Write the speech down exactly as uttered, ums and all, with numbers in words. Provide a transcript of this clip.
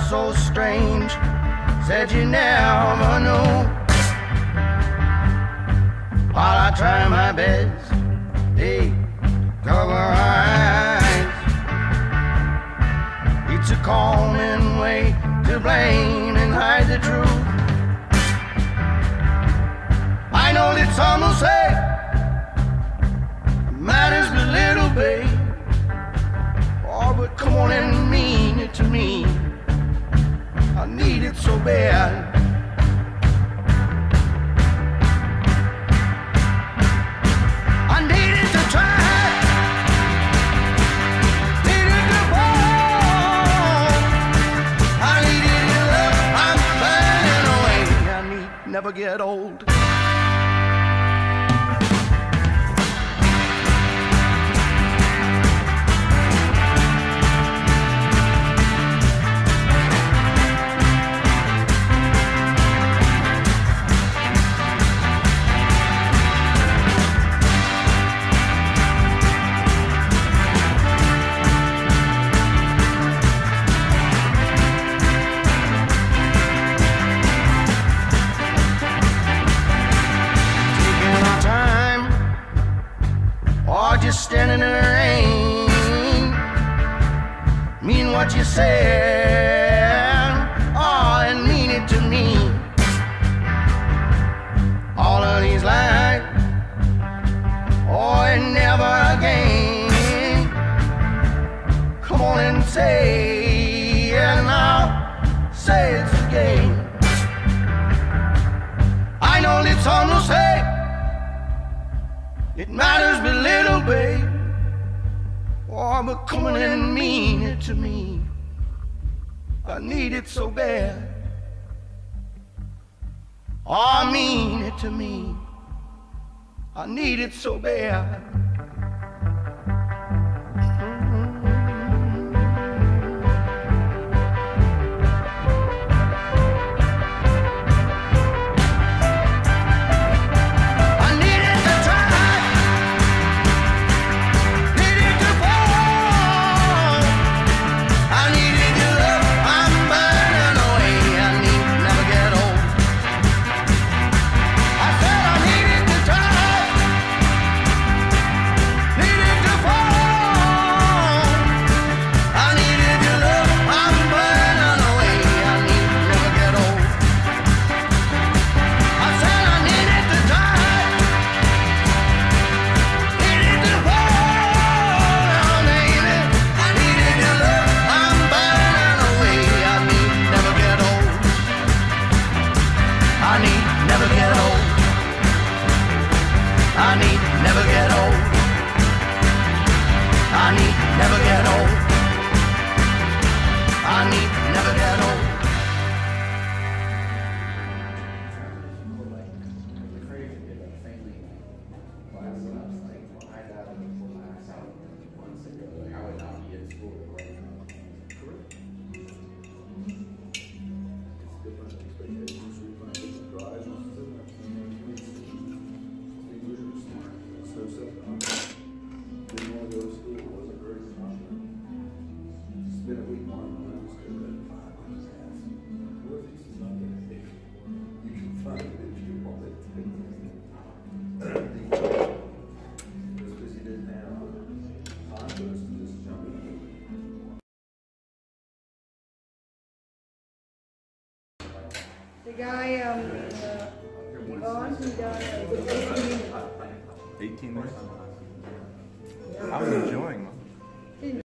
so strange, said you never knew. While I try my best, hey, cover eyes. It's a common way to blame and hide the truth. I know that some will say matters but little, babe. Oh, but come on and mean it to me. I need it so bad. I need it to try. Need it to fall. I need it to love. I'm burning away. I need never get old. Just standing in the rain, mean what you said, oh, and mean it to me. All of these lies, oh, and never again. Come on and say, and I'll say it again. I know that some will say it matters but little, babe. Oh, but come on and mean it to me. I need it so bad. Oh, mean it to me. I need it so bad. I need never get old. I need never get old. I need never get old. The guy, um, uh, Yvonne, who done uh, eighteen. eighteen minutes? I was enjoying